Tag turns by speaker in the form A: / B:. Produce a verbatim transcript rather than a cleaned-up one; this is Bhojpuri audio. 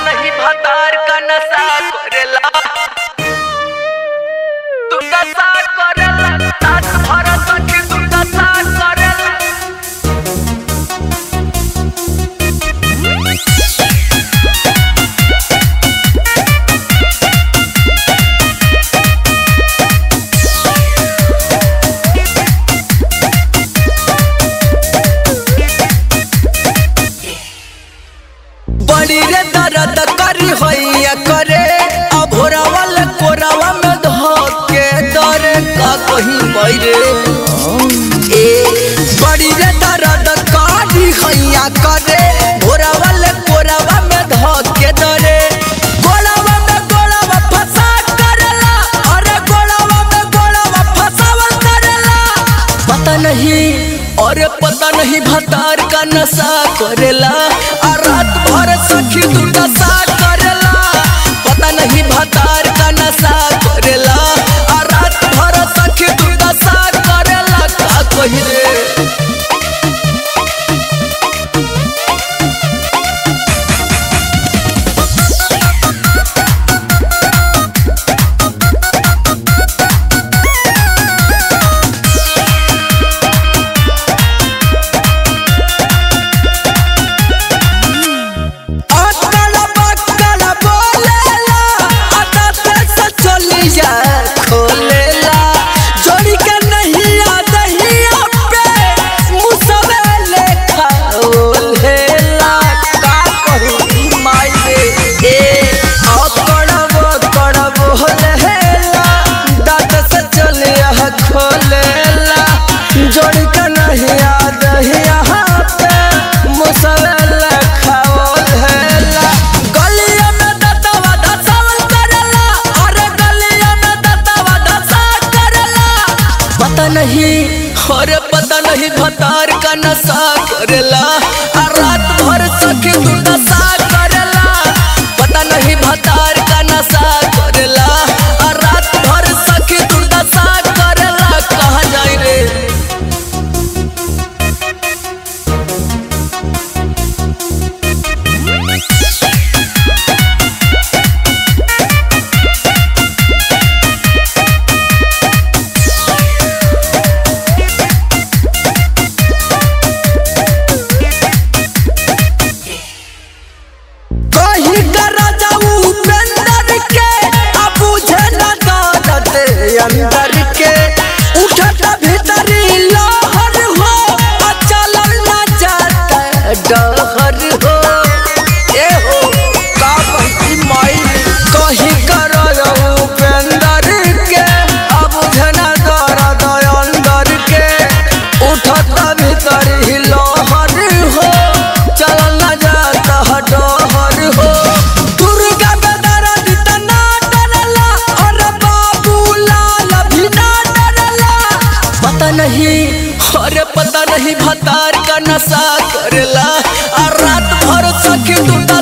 A: नहीं भतार का नशा करेला तू नशा करेला रात भर सखी तू नशा करेला
B: बड़ी रे दर्द करी होइया करे अभोरावा ले कोरावा में धोके दरे का कहीं बैरे ए बड़ी रे दर्द करी होइया करे भोरावा ले कोरावा में धोके दरे गोलावा में गोलावा फसा करेला अरे गोलावा में गोलावा फसावल करेला पता नहीं अरे पता नहीं भतार का नशा करेला आ रात भर सखी तू नशा करेला पता नहीं भतार का नशा करेला आ रात भर सखी तू नशा करेला का कही रे नहीं अरे पता नहीं भतार का नशा करेला आ रात भर सखी तू नशा करेला पता नहीं भतार का नशा करेला आ रात भर सखी तू नशा करेला कहाँ जाई रे अंदर के उठत भीतरी लहर हो चलल ना जाता डहर हो ए हो का बहती माई कहीं करो उपेंदर के अब झना दर्द अंदर के उठत भीतरी लहर हो चलल ना जाता डहर हो नहीं अरे पता नहीं भतार का नशा करेला आ रात भर सखी तू